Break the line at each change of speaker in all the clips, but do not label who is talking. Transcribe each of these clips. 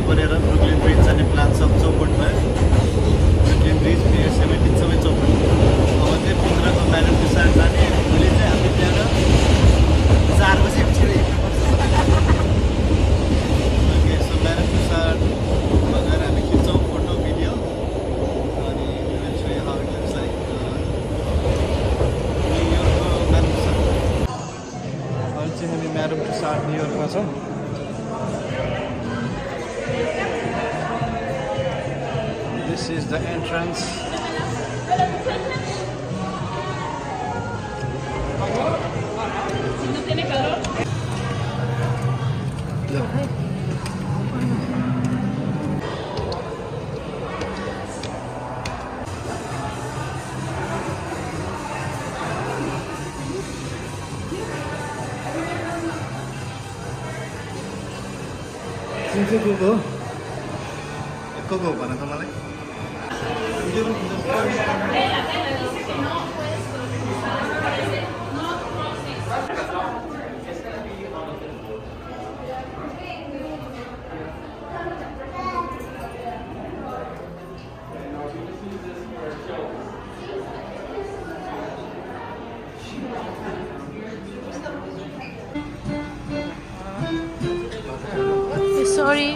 परेर Brooklyn Bridge जाने plan सब चौपट भयो। ब्रुकलिन ब्रिज पियर 17 सबै चौपट। अब चाहिँ 15 को म्याडम तुसाड जाने। भोलि चाहिँ हामी त्यहाँ 4 बजे छिटो हिँड्नुपर्छ। ओके, सो म्याडम तुसाड गएर हामी खिच्छौँ फोटो भिडियो अनि will show you how it looks like न्युयोर्कको म्याडम तुसाड। अहिले चाहिँ हामी म्याडम तुसाड न्युयोर्कमा छौँ। This is the entrance. को भन त मलाई।
Sorry.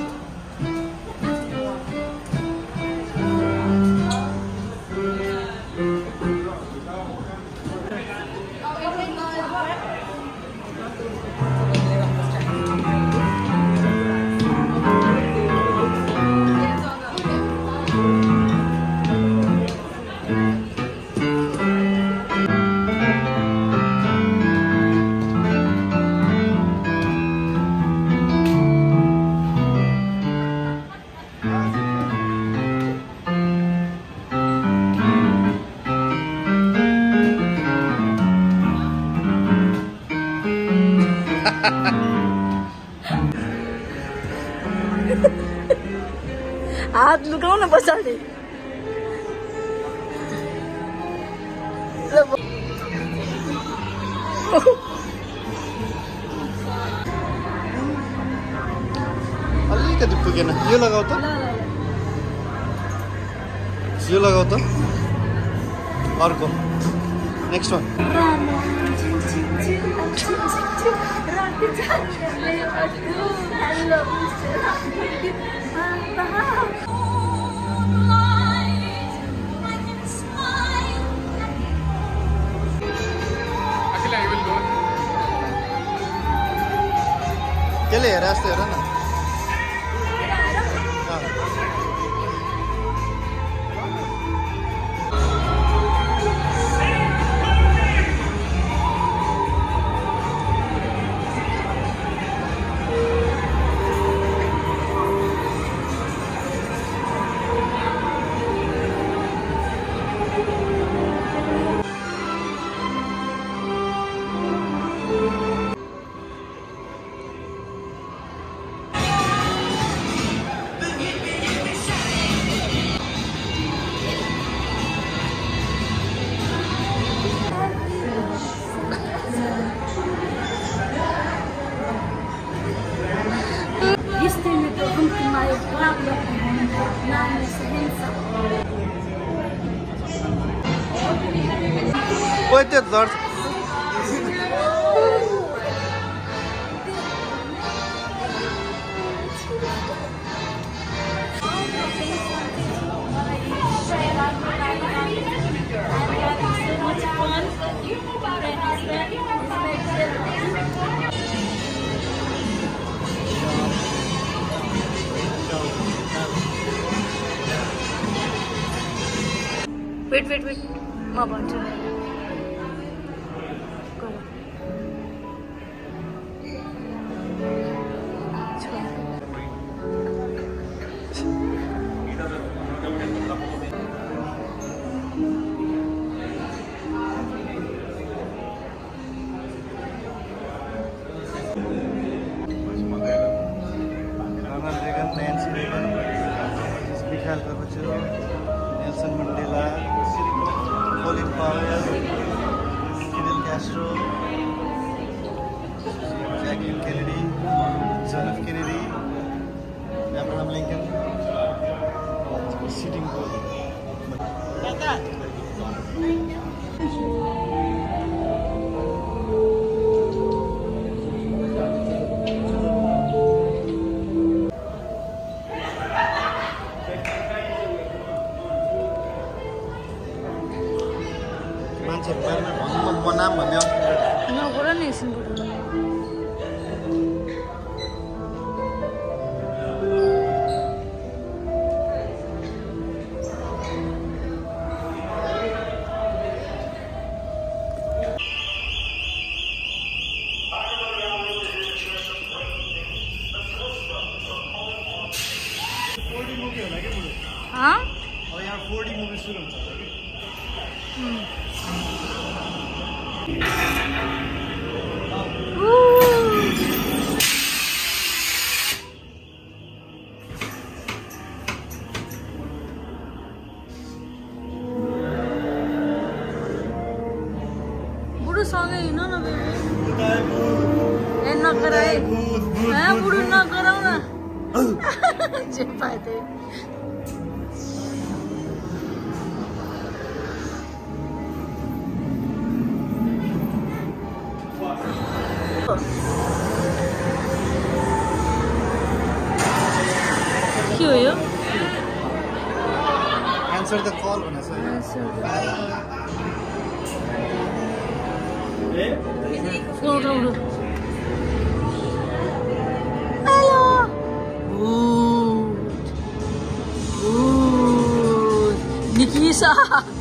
हात लुकाउ न पछाडि।
अलिकति पुगेन। यो लगाऊ त, यो लगाऊ त। अर्को नेक्स्ट वान। केले हेर जस्तो हेर न। Oi, त्यो दर्द
Wait. म भन्छु।
Nelson Mandela, Colin Powell, Fidel Castro, Jacqueline Kennedy, John F Kennedy,
हाँ?
अब यहाँ 4D मुभी सुरु हुन्छ
बुढ़ो सँगै हिँड न बेबी ए नगराए बुढो नगराउ न जे पाए त्यही के हो यो
Answer the call भनेको छ
फोन उठाउनु हेलो निकिसा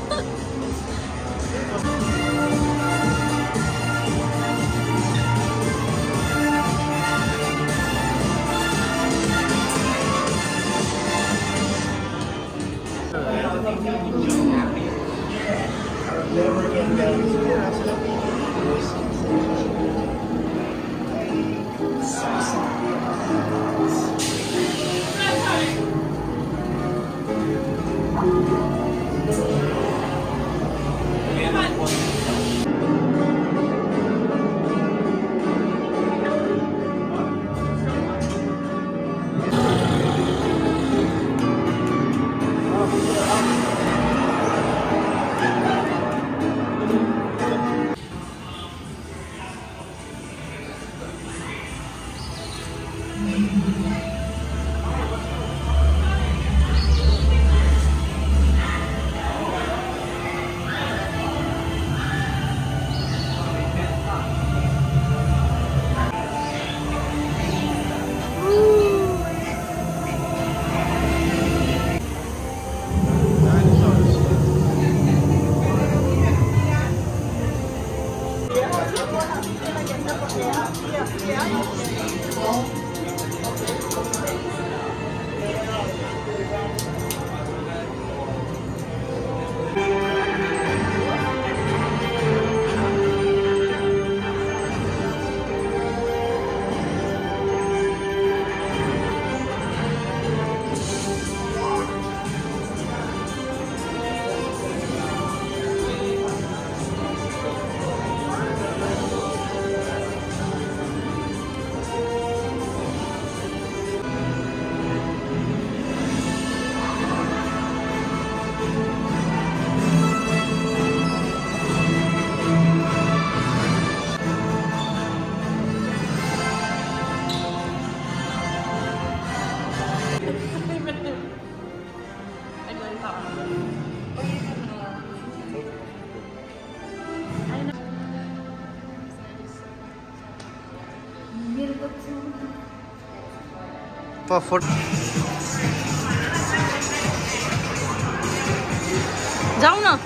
जाऊ न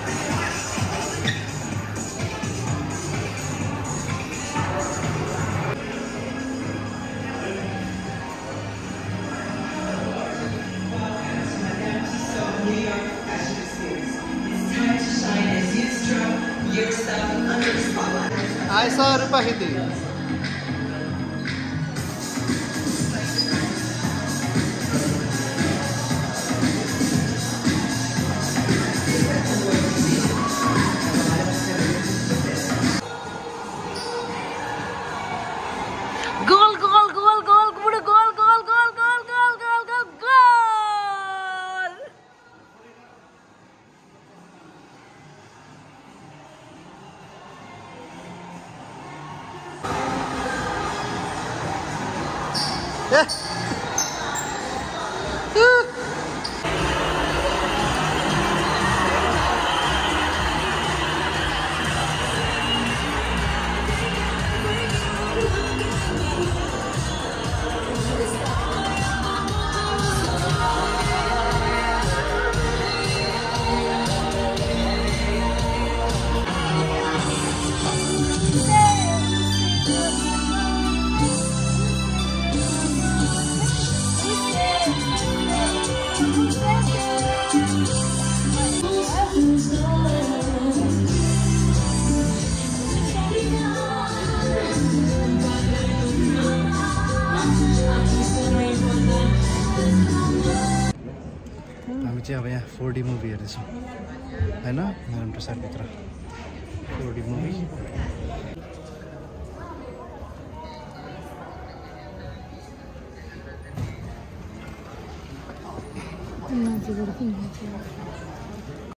आइसा रुपा खेती
गोल गोल गोल गोल बुढो गोल गोल गोल गोल गोल गोल गोल गोल
चाहिँ अब यहाँ 4D मुभी हेर्दैछौँ होइन नारायण प्रसादभित्र 4D मुभी
मान्छेबाट किन